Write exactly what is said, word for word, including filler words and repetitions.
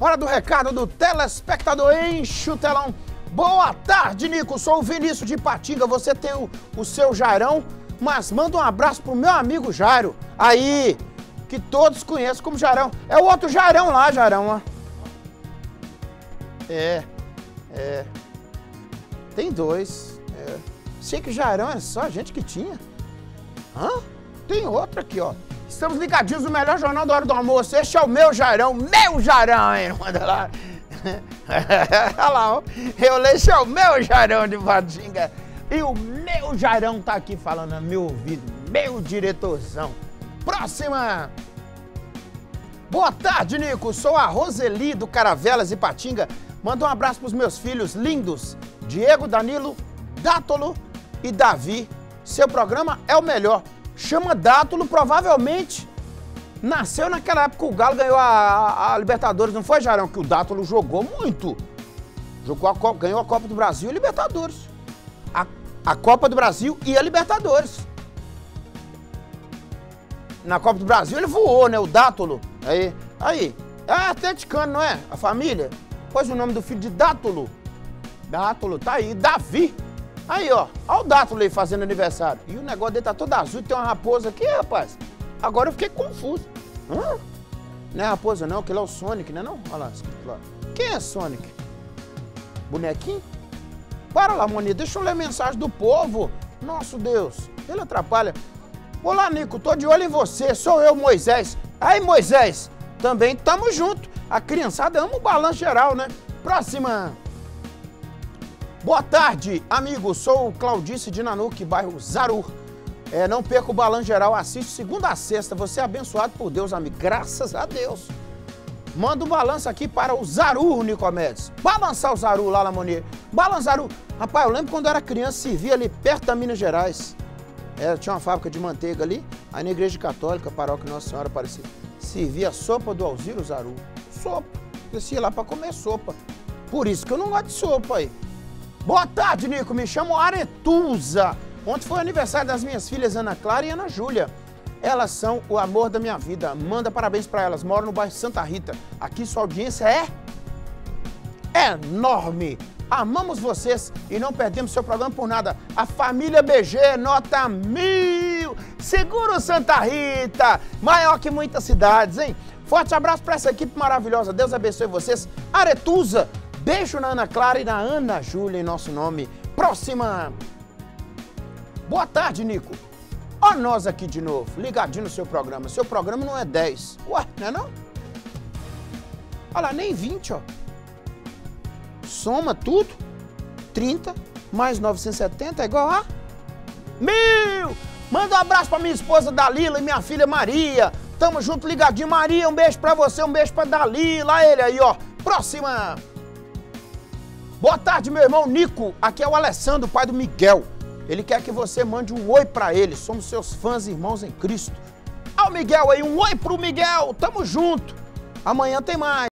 Hora do recado do telespectador, enche o telão. Boa tarde, Nico, sou o Vinícius de Ipatinga, você tem o, o seu Jairão, mas manda um abraço pro meu amigo Jairo, aí, que todos conhecem como Jairão. É o outro Jairão lá, Jairão, ó. É, é, tem dois, é. Sei que Jairão é só a gente que tinha. Hã? Tem outro aqui, ó. Estamos ligadinhos no melhor jornal da hora do almoço. Este é o meu Jairão, meu Jairão, hein? Manda lá. Olha lá, ó. Eu leio, esse é o meu Jairão de Ipatinga. E o meu Jairão tá aqui falando no meu ouvido, meu diretorzão. Próxima! Boa tarde, Nico. Sou a Roseli do Caravelas Ipatinga. Manda um abraço pros meus filhos lindos, Diego, Danilo, Dátolo e Davi. Seu programa é o melhor. Chama Dátolo, provavelmente nasceu naquela época que o Galo ganhou a, a, a Libertadores, não foi, Jairão? Que o Dátolo jogou muito. Jogou a Copa, ganhou a Copa do Brasil e a Libertadores. A, a Copa do Brasil e a Libertadores. Na Copa do Brasil ele voou, né? O Dátolo. Aí, aí. É atleticano, não é? A família. Pôs o nome do filho de Dátolo. Dátolo, tá aí. Davi. Aí, ó. Olha o Dátolo aí fazendo aniversário. E o negócio dele tá todo azul e tem uma raposa aqui, rapaz. Agora eu fiquei confuso. Hã? Não é raposa não, aquele é o Sonic, né não? Olha lá, escrito lá. Quem é Sonic? Bonequinho? Para lá, Moninha, deixa eu ler a mensagem do povo. Nosso Deus, ele atrapalha. Olá, Nico, tô de olho em você, sou eu, Moisés. Aí, Moisés, também tamo junto. A criançada ama o balanço geral, né? Próxima. Boa tarde, amigo, sou o Claudice de Nanuque, bairro Zaru. É, não perca o balanço geral, assiste segunda a sexta. Você é abençoado por Deus, amigo. Graças a Deus. Manda um balanço aqui para o Zaru, Nicomedes. Balançar o Zaru lá, Lamonier. Balançar Zaru. Rapaz, eu lembro quando eu era criança, servia ali perto da Minas Gerais. É, tinha uma fábrica de manteiga ali. Aí na igreja católica, paróquia Nossa Senhora Aparecida, servia a sopa do Alziro Zaru. Sopa. Descia lá para comer sopa. Por isso que eu não gosto de sopa aí. Boa tarde, Nico. Me chamo Aretusa. Ontem foi o aniversário das minhas filhas Ana Clara e Ana Júlia. Elas são o amor da minha vida. Manda parabéns para elas. Moram no bairro Santa Rita. Aqui sua audiência é enorme. Amamos vocês e não perdemos seu programa por nada. A família B G, nota mil. Seguro Santa Rita. Maior que muitas cidades, hein? Forte abraço para essa equipe maravilhosa. Deus abençoe vocês. Aretusa. Beijo na Ana Clara e na Ana Júlia em nosso nome. Próxima. Boa tarde, Nico. Ó nós aqui de novo, ligadinho no seu programa. Seu programa não é dez. Ué, não é não? Olha lá, nem vinte, ó. Soma tudo. trinta mais novecentos e setenta é igual a mil. Manda um abraço pra minha esposa Dalila e minha filha Maria. Tamo junto, ligadinho. Maria, um beijo pra você, um beijo pra Dalila. Olha ele aí, ó. Próxima. Boa tarde, meu irmão Nico. Aqui é o Alessandro, pai do Miguel. Ele quer que você mande um oi pra ele. Somos seus fãs e irmãos em Cristo. Ó o Miguel aí, um oi pro Miguel. Tamo junto. Amanhã tem mais.